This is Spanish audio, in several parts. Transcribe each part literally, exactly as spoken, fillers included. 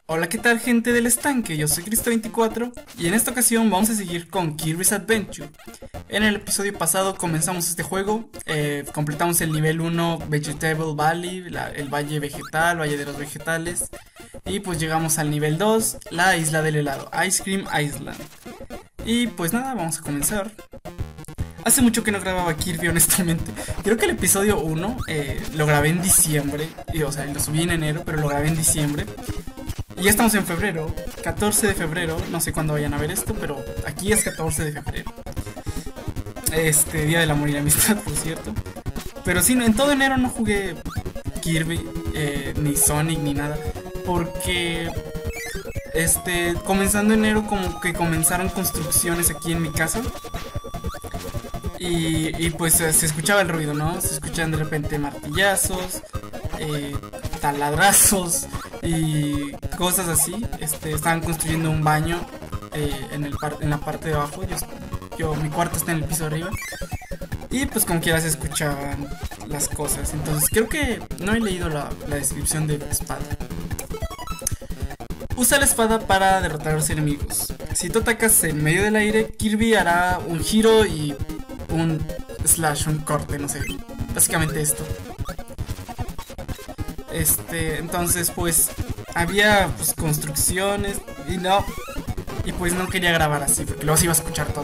Hola, ¿qué tal, gente del estanque? Yo soy Cristo veinticuatro y en esta ocasión vamos a seguir con Kirby's Adventure. En el episodio pasado comenzamos este juego, eh, completamos el nivel uno Vegetable Valley, la, el valle vegetal, valle de los vegetales. Y pues llegamos al nivel dos, la isla del helado, Ice Cream Island. Y pues nada, vamos a comenzar. Hace mucho que no grababa Kirby, honestamente. Creo que el episodio uno eh, lo grabé en diciembre, y, o sea, lo subí en enero, pero lo grabé en diciembre. Y ya estamos en febrero, catorce de febrero, no sé cuándo vayan a ver esto, pero aquí es catorce de febrero. Este, Día del Amor y la Amistad, por cierto. Pero sí, en todo enero no jugué Kirby, eh, ni Sonic, ni nada. Porque, este, comenzando enero como que comenzaron construcciones aquí en mi casa. Y, y pues se escuchaba el ruido, ¿no? Se escuchaban de repente martillazos, eh, taladrazos y cosas así. Este, estaban construyendo un baño eh, en, el par en la parte de abajo. Yo, yo, mi cuarto está en el piso de arriba. Y pues como quiera se escuchaban las cosas. Entonces creo que no he leído la, la descripción de la espada. Usa la espada para derrotar a los enemigos. Si tú atacas en medio del aire, Kirby hará un giro y un slash, un corte, no sé. Básicamente esto. Este, entonces pues había pues construcciones y no. Y pues no quería grabar así porque luego se iba a escuchar todo.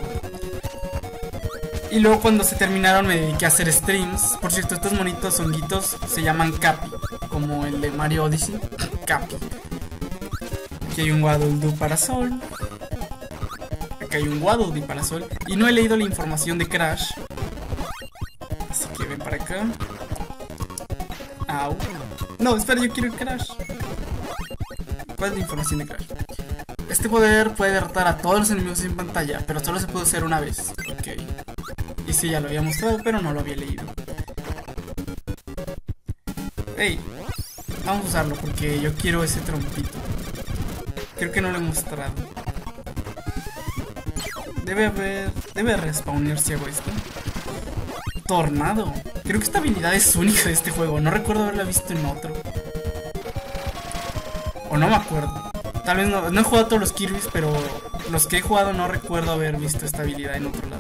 Y luego cuando se terminaron me dediqué a hacer streams. Por cierto, estos monitos honguitos se llaman Cappy, como el de Mario Odyssey. Cappy. Aquí hay un Waddle Doo Parasol. Acá hay un Waddle Doo Parasol. Y no he leído la información de Crash, así que ven para acá. Au. No, espera, yo quiero el Crash. ¿Cuál es la información de Crash? Este poder puede derrotar a todos los enemigos en pantalla, pero solo se puede hacer una vez. Ok. Y sí, ya lo había mostrado, pero no lo había leído. Hey, vamos a usarlo porque yo quiero ese trompito. Creo que no lo he mostrado. Debe haber... Debe respawnear si hago esto. Tornado. Creo que esta habilidad es única de este juego. No recuerdo haberla visto en otro. O no me acuerdo. Tal vez no, no he jugado a todos los Kirby's, pero los que he jugado no recuerdo haber visto esta habilidad en otro lado.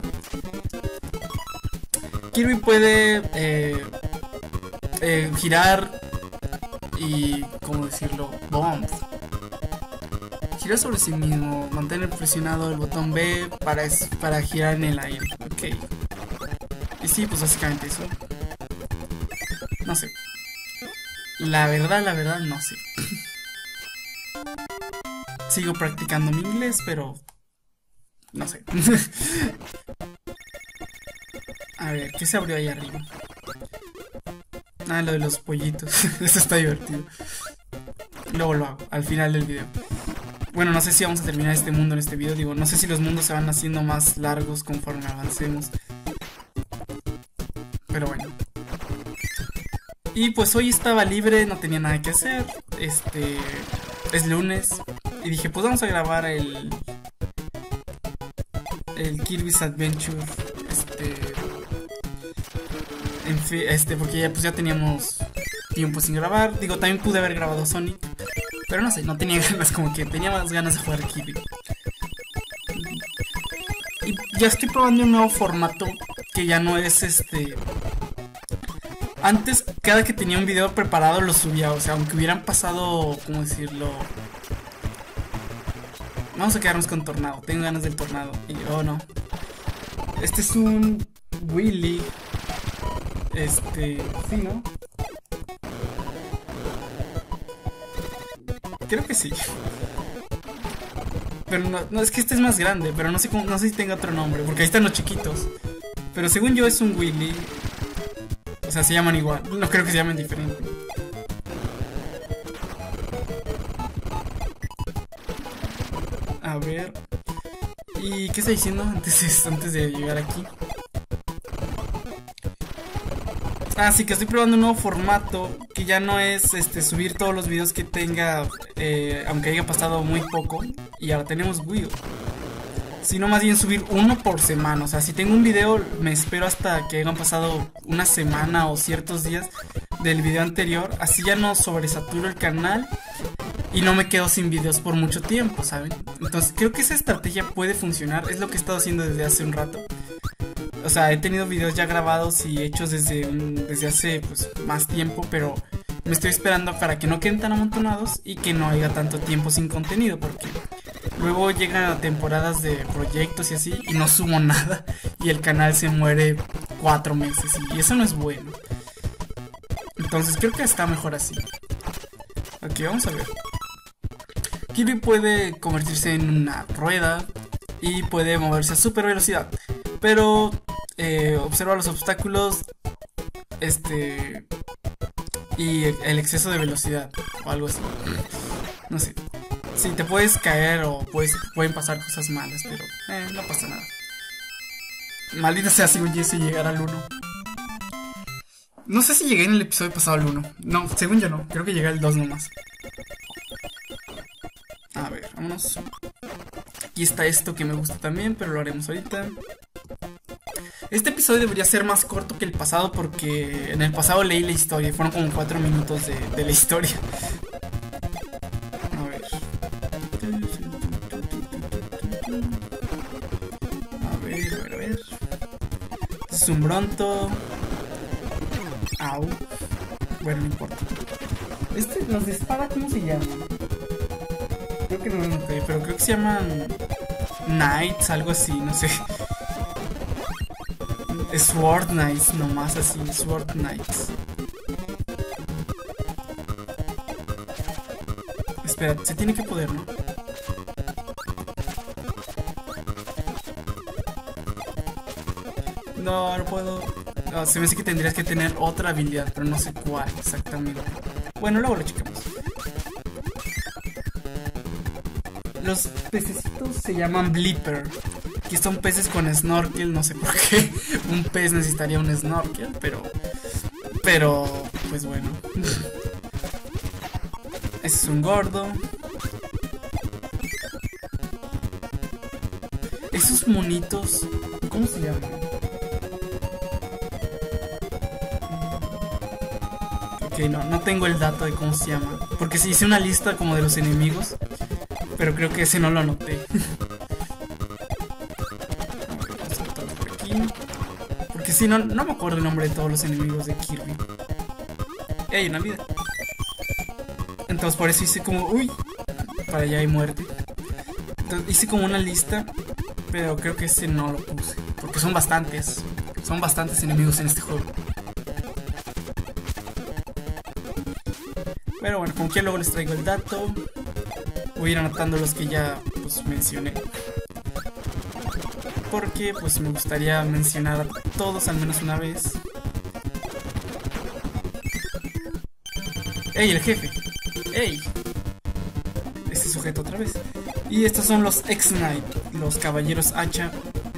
Kirby puede eh, eh, girar y... ¿cómo decirlo? Bomb. Girar sobre sí mismo, mantener presionado el botón B para, es, para girar en el aire. Ok. Y sí, pues básicamente eso. No sé. La verdad, la verdad, no sé. Sigo practicando mi inglés, pero... no sé. A ver, ¿qué se abrió ahí arriba? Ah, lo de los pollitos. Eso está divertido. Luego lo hago, al final del video. Bueno, no sé si vamos a terminar este mundo en este video. Digo, no sé si los mundos se van haciendo más largos conforme avancemos. Pero bueno. Y pues hoy estaba libre, no tenía nada que hacer. Este... es lunes. Y dije, pues vamos a grabar el... el Kirby's Adventure. Este... En fin, este, porque ya, pues ya teníamos tiempo sin grabar. Digo, también pude haber grabado Sonic, pero no sé, no tenía ganas, como que tenía más ganas de jugar Kirby. Y ya estoy probando un nuevo formato que ya no es este... Antes, cada que tenía un video preparado lo subía, o sea, aunque hubieran pasado, ¿cómo decirlo? Vamos a quedarnos con Tornado, tengo ganas del Tornado. Y, oh no. Este es un Willy. Este... sí, ¿no? Creo que sí. Pero no, no, es que este es más grande, pero no sé cómo, no sé si tenga otro nombre, porque ahí están los chiquitos. Pero según yo es un Willy. O sea, se llaman igual. No creo que se llamen diferente. A ver. ¿Y qué está diciendo antes, antes de llegar aquí? Ah, sí, que estoy probando un nuevo formato que ya no es este subir todos los videos que tenga, eh, aunque haya pasado muy poco. Y ahora tenemos Wii, sino más bien subir uno por semana. O sea, si tengo un video, me espero hasta que hayan pasado una semana o ciertos días del video anterior. Así ya no sobresaturo el canal y no me quedo sin videos por mucho tiempo, ¿saben? Entonces creo que esa estrategia puede funcionar, es lo que he estado haciendo desde hace un rato. O sea, he tenido videos ya grabados y hechos desde, un, desde hace pues, más tiempo, pero me estoy esperando para que no queden tan amontonados y que no haya tanto tiempo sin contenido, porque luego llegan temporadas de proyectos y así y no subo nada y el canal se muere cuatro meses y eso no es bueno. Entonces creo que está mejor así. Ok, vamos a ver. Kirby puede convertirse en una rueda y puede moverse a super velocidad, pero eh, observa los obstáculos este y el exceso de velocidad o algo así. No sé. Sí, te puedes caer o puedes, pueden pasar cosas malas, pero eh, no pasa nada. Maldita sea si un Jesse llegara al uno. No sé si llegué en el episodio pasado al uno. No, según yo no. Creo que llegué al dos nomás. A ver, vámonos. Aquí está esto que me gusta también, pero lo haremos ahorita. Este episodio debería ser más corto que el pasado porque en el pasado leí la historia. Fueron como cuatro minutos de, de la historia. A ver. A ver, a ver, a ver. Es un Bronto. Au. Bueno, no importa. Este, los de espada, ¿cómo se llaman? Creo que no lo noté, pero creo que se llaman Knights, algo así, no sé. Sword Knights, nomás así, Sword Knights. Espera, se tiene que poder, ¿no? No, no puedo. No, se me hace que tendrías que tener otra habilidad, pero no sé cuál exactamente. Bueno, luego lo checamos. Los pececitos se llaman Blipper. Aquí son peces con snorkel, no sé por qué. Un pez necesitaría un snorkel, pero... Pero... Pues bueno. Ese es un gordo. Esos monitos... ¿Cómo se llaman? Ok, no, no tengo el dato de cómo se llaman. Porque sí hice una lista como de los enemigos, pero creo que ese no lo anoté. Porque si no, no me acuerdo el nombre de todos los enemigos de Kirby. Y hay una vida. Entonces por eso hice como... Uy, para allá hay muerte. Entonces hice como una lista, pero creo que ese no lo puse, porque son bastantes. Son bastantes enemigos en este juego. Pero bueno, como que luego les traigo el dato. Voy a ir anotando los que ya pues mencioné, porque pues me gustaría mencionar a todos al menos una vez. ¡Ey, el jefe! ¡Ey! Este sujeto otra vez. Y estos son los X-Knight, los caballeros hacha.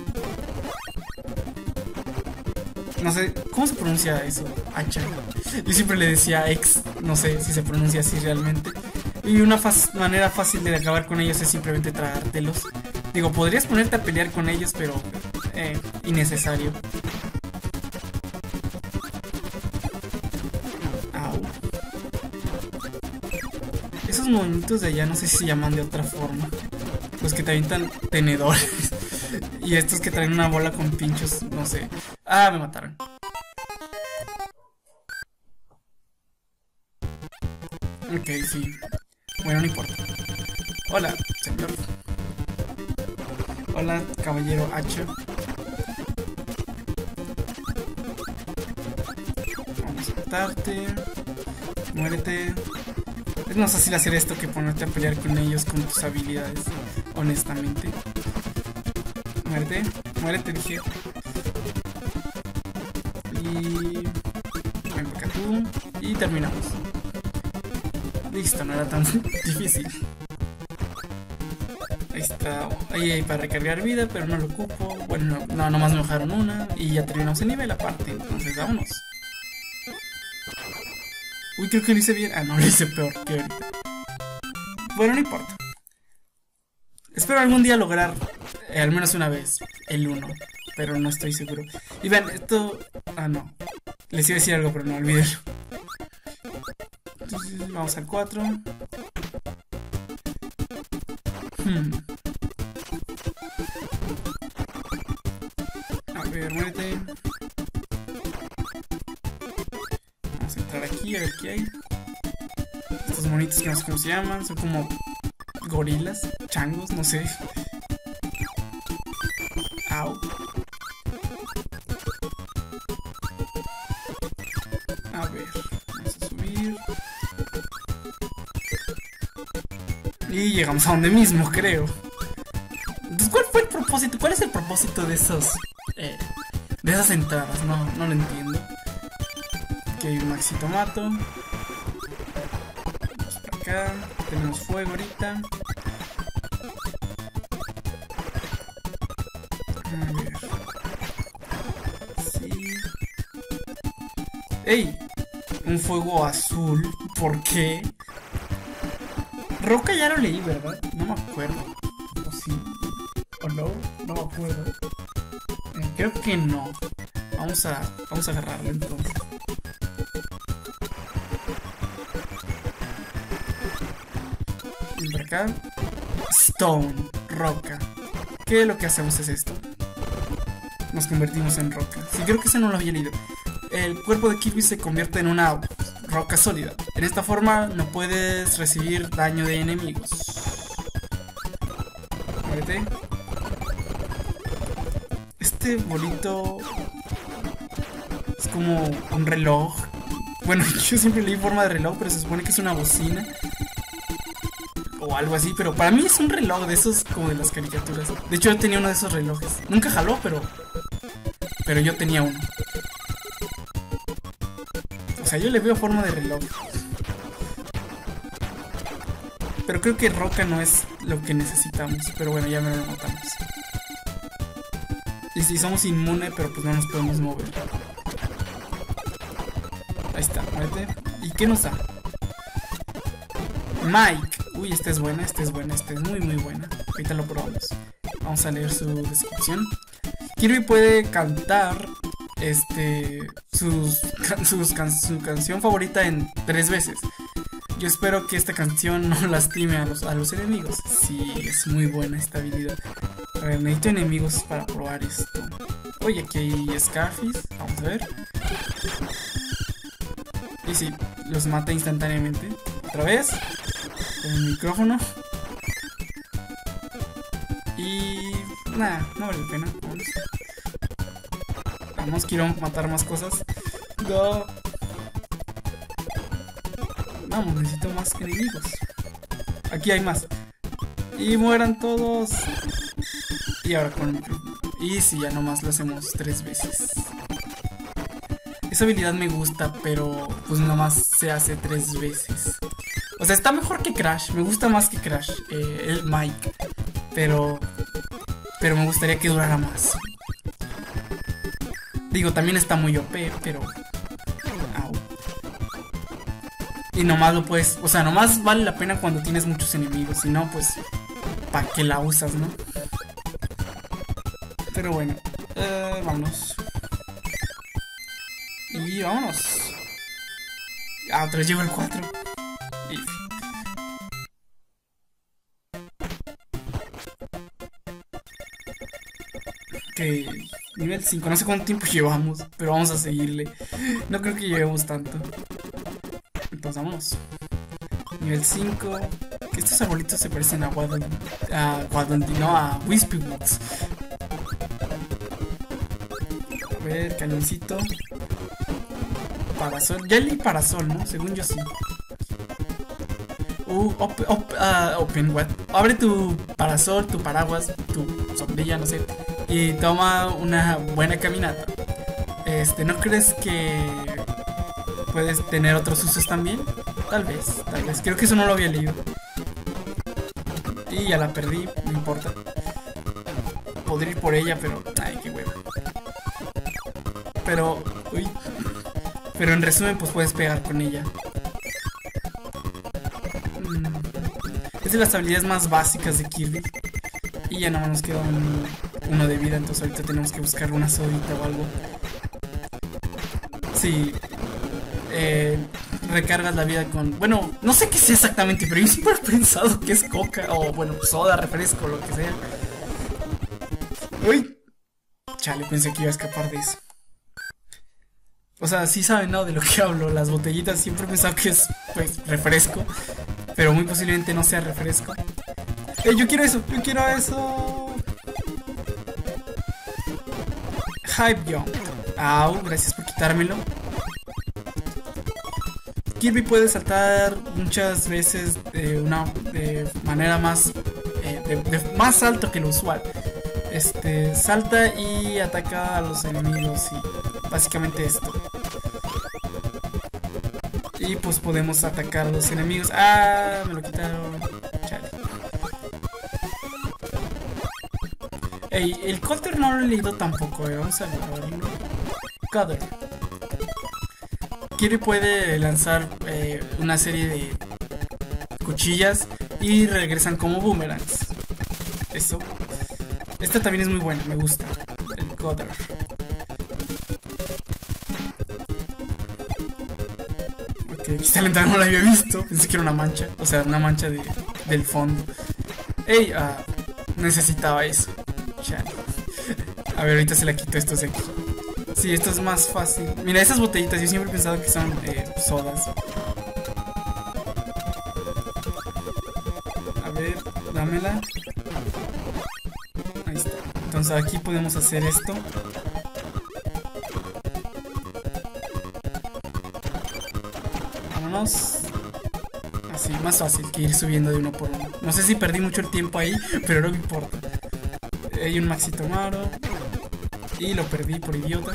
No sé, ¿cómo se pronuncia eso? Hacha. Yo siempre le decía X, no sé si se pronuncia así realmente. Y una manera fácil de acabar con ellos es simplemente tragártelos. Digo, podrías ponerte a pelear con ellos, pero eh, innecesario. Au. Esos movimientos de allá no sé si se llaman de otra forma. Los que te avientan tenedores. Y estos que traen una bola con pinchos, no sé. Ah, me mataron. Ok, sí. Bueno, no importa. Hola, señor. Hola, caballero H. Vamos a matarte. Muérete. Es más fácil hacer esto que ponerte a pelear con ellos con tus habilidades, honestamente. Muérete, muérete, dije. Y... ven para acá tú. Y terminamos. Listo, no era tan difícil. Ahí está, ahí hay para recargar vida, pero no lo ocupo. Bueno, no, no nomás me bajaron una. Y ya terminamos el nivel aparte, entonces vámonos. Uy, creo que lo hice bien. Ah, no, lo hice peor que ahorita. Bueno, no importa. Espero algún día lograr, eh, al menos una vez, el uno. Pero no estoy seguro. Y vean, esto... Ah, no. Les iba a decir algo, pero no, olvídenlo. Entonces, vamos al cuatro. Hmm. A ver, muévete. Vamos a entrar aquí a ver qué hay. Estos monitos que no sé cómo se llaman. Son como gorilas, changos, no sé. Au. A ver, vamos a subir. Y llegamos a donde mismo, creo. Entonces, ¿cuál fue el propósito? ¿Cuál es el propósito de esos eh, de esas entradas? No, no lo entiendo. Aquí hay un Maxi Tomato. Vamos por acá. Tenemos fuego ahorita. A ver. Sí. ¡Ey! Un fuego azul. ¿Por qué? Roca ya lo leí, ¿verdad? No me acuerdo. ¿O sí? ¿O no? No me acuerdo. Eh, creo que no. Vamos a, vamos a agarrarlo entonces. Y por acá. Stone. Roca. ¿Qué es lo que hacemos es esto? Nos convertimos en roca. Sí, creo que ese no lo había leído. El cuerpo de Kirby se convierte en una roca sólida. En esta forma no puedes recibir daño de enemigos. Muévete. Este bolito es como un reloj. Bueno, yo siempre leí forma de reloj, pero se supone que es una bocina o algo así, pero para mí es un reloj de esos como de las caricaturas. De hecho yo tenía uno de esos relojes. Nunca jaló, pero pero yo tenía uno. O sea, yo le veo forma de reloj. Pero creo que roca no es lo que necesitamos. Pero bueno, ya me lo notamos. Y si somos inmunes, pero pues no nos podemos mover. Ahí está, muévete. ¿Y qué nos da? Mike. Uy, esta es buena, esta es buena, esta es muy muy buena. Ahorita lo probamos. Vamos a leer su descripción. Kirby puede cantar este sus, sus can, su canción favorita en tres veces. Yo espero que esta canción no lastime a los, a los enemigos. Sí, es muy buena esta habilidad. A ver, necesito enemigos para probar esto. Oye, aquí hay Scarfies. Vamos a ver. Y sí, los mata instantáneamente. Otra vez. Con el micrófono. Y nada, no vale la pena. Vamos. Vamos, quiero matar más cosas. No. Vamos, necesito más enemigos. Aquí hay más. Y mueran todos. Y ahora con el micrófono. Y si ya nomás lo hacemos tres veces. Esa habilidad me gusta, pero pues nomás se hace tres veces. O sea, está mejor que Crash. Me gusta más que Crash, eh, el Mike. Pero Pero me gustaría que durara más. Digo, también está muy O P, pero au. Y nomás lo puedes, o sea, nomás vale la pena cuando tienes muchos enemigos. Si no, pues ¿para qué la usas, no? Pero bueno, eh, vámonos. Y vámonos. Ah, otra vez llevo el cuatro. Y... Ok, nivel cinco, no sé cuánto tiempo llevamos, pero vamos a seguirle. No creo que llevemos tanto. Entonces vámonos. Nivel cinco. Que estos arbolitos se parecen a Waddle, a Waddle, no, a Wispy Woods. A ver, cañoncito. Parasol, ya leí parasol, ¿no? Según yo sí. Uh, op, op, uh, open what? Abre tu parasol, tu paraguas, tu sombrilla, no sé. Y toma una buena caminata. Este, ¿no crees que puedes tener otros usos también? Tal vez, tal vez. Creo que eso no lo había leído. Y ya la perdí, no importa. Podría ir por ella, pero... Ay, qué hueva. Pero... Uy. Pero en resumen, pues puedes pegar con ella. Mm. Es de las habilidades más básicas de Kirby. Y ya nada más nos queda un, uno de vida. Entonces ahorita tenemos que buscar una sodita o algo. Sí. Eh, recargas la vida con... Bueno, no sé qué sea exactamente, pero yo siempre he pensado que es coca o, bueno, soda, refresco, lo que sea. Uy. Chale, pensé que iba a escapar de eso. O sea, sí saben, ¿no? De lo que hablo. Las botellitas siempre he pensado que es, pues, refresco. Pero muy posiblemente no sea refresco. ¡Eh, yo quiero eso! ¡Yo quiero eso! Hype Jump. Au, gracias por quitármelo. Kirby puede saltar muchas veces de una de manera más eh, de, de más alto que lo usual. Este salta y ataca a los enemigos y básicamente esto. Y pues podemos atacar a los enemigos. Ah, me lo quitaron. Chale. Ey, el Cutter no lo he leído tampoco, eh. Vamos a verlo. Cutter. Kirby puede lanzar eh, una serie de cuchillas y regresan como boomerangs. Eso. Esta también es muy buena, me gusta. El Cutter. Ok, esta lenta no la había visto. Pensé que era una mancha. O sea, una mancha de, del fondo. Ey, uh, necesitaba eso. Chale. A ver, ahorita se la quito estos de aquí. Sí, esto es más fácil. Mira, esas botellitas, yo siempre he pensado que son eh, sodas. A ver, dámela. Ahí está. Entonces aquí podemos hacer esto. Vámonos. Así, más fácil que ir subiendo de uno por uno. No sé si perdí mucho el tiempo ahí, pero no me importa. Hay un Maxito Maro. Y lo perdí por idiota.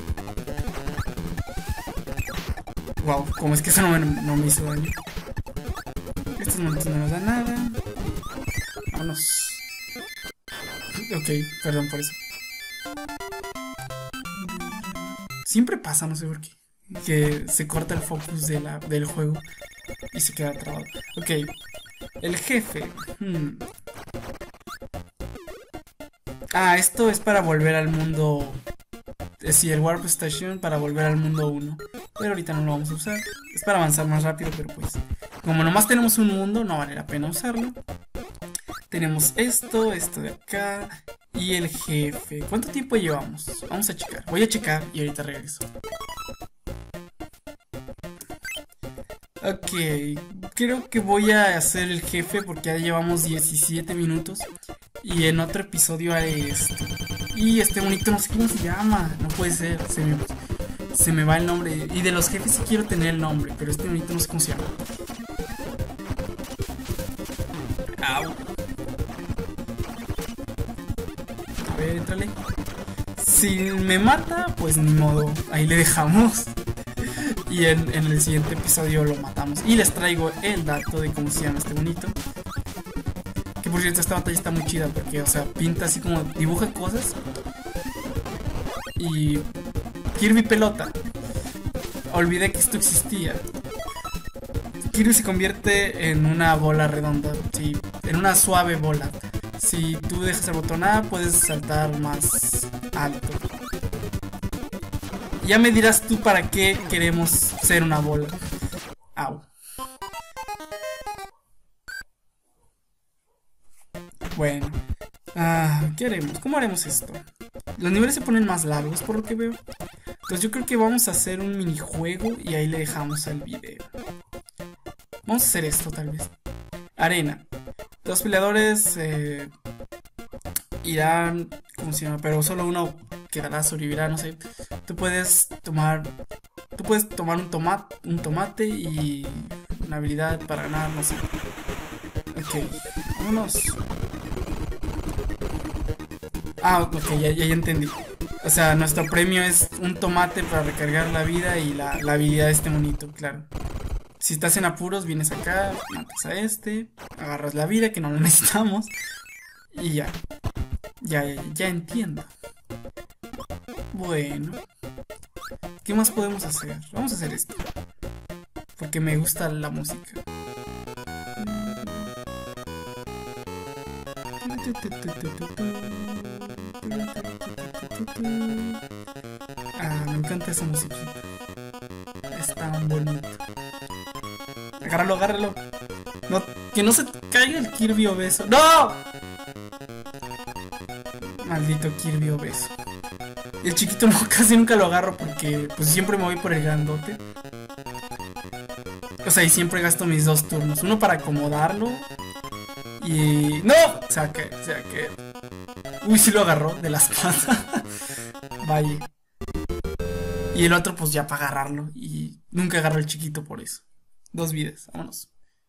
Wow, como es que eso no me, no me hizo daño. Estos momentos no nos dan nada. Vámonos. Ok, perdón por eso. Siempre pasa, no sé por qué, que se corta el focus de la, del juego y se queda trabado. Ok, el jefe. Hmm. Ah, esto es para volver al mundo... Sí, el Warp Station para volver al mundo uno. Pero ahorita no lo vamos a usar. Es para avanzar más rápido, pero pues... Como nomás tenemos un mundo, no vale la pena usarlo. Tenemos esto, esto de acá... Y el jefe. ¿Cuánto tiempo llevamos? Vamos a checar. Voy a checar y ahorita regreso. Ok, creo que voy a hacer el jefe porque ya llevamos diecisiete minutos. Y en otro episodio haré esto. Y este bonito no sé cómo se llama. No puede ser, se me, se me va el nombre. Y de los jefes sí quiero tener el nombre, pero este bonito no sé cómo se llama. Au. A ver, entrale. Si me mata, pues ni modo. Ahí le dejamos. Y en, en el siguiente episodio lo matamos. Y les traigo el dato de cómo se llama este bonito. Que por cierto, esta batalla está muy chida porque, o sea, pinta así como dibuja cosas. Y Kirby pelota. Olvidé que esto existía. Kirby se convierte en una bola redonda. Sí, en una suave bola. Si tú dejas el botón A, puedes saltar más alto. Ya me dirás tú para qué queremos ser una bola. Au. Bueno, ah, ¿qué haremos? ¿Cómo haremos esto? Los niveles se ponen más largos por lo que veo. Entonces yo creo que vamos a hacer un minijuego y ahí le dejamos al video. Vamos a hacer esto tal vez. Arena. Dos peleadores eh, irán... ¿Cómo se llama? Pero solo uno quedará, sobrevivirá, no sé. Tú puedes tomar... Tú puedes tomar un tomate, un tomate y una habilidad para ganar, no sé. Ok, vámonos. Ah, ok, ya, ya, ya entendí. O sea, nuestro premio es un tomate para recargar la vida y la, la habilidad de este monito, claro. Si estás en apuros, vienes acá, matas a este, agarras la vida que no la necesitamos y ya. Ya, ya, ya entiendo. Bueno, ¿qué más podemos hacer? Vamos a hacer esto porque me gusta la música. Ah, me encanta esa musiquita. Es tan bonito. Agárralo, agárralo. No, que no se caiga el Kirby obeso. ¡No! Maldito Kirby obeso. El chiquito no, casi nunca lo agarro porque pues siempre me voy por el grandote. O sea, y siempre gasto mis dos turnos. Uno para acomodarlo. Y... ¡no! O sea que... O sea que... Uy, sí lo agarró de las patas. Vaya. Y el otro pues ya para agarrarlo. Y nunca agarro el chiquito por eso. Dos vidas, vámonos.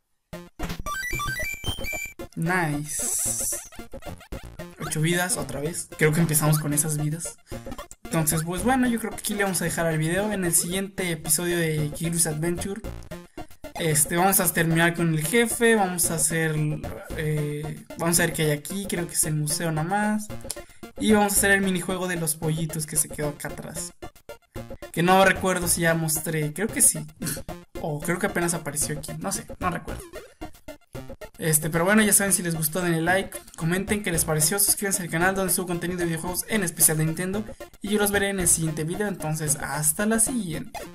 Nice. Ocho vidas, otra vez. Creo que empezamos con esas vidas. Entonces, pues bueno, yo creo que aquí le vamos a dejar el video. En el siguiente episodio de Kirby's Adventure, este, vamos a terminar con el jefe. Vamos a hacer eh, Vamos a ver qué hay aquí. Creo que es el museo nada más. Y vamos a hacer el minijuego de los pollitos que se quedó acá atrás, que no recuerdo si ya mostré. Creo que sí. O creo que apenas apareció aquí. No sé, no recuerdo. Este, pero bueno, ya saben, si les gustó denle like, comenten qué les pareció, suscríbanse al canal donde subo contenido de videojuegos, en especial de Nintendo. Y yo los veré en el siguiente video, entonces hasta la siguiente.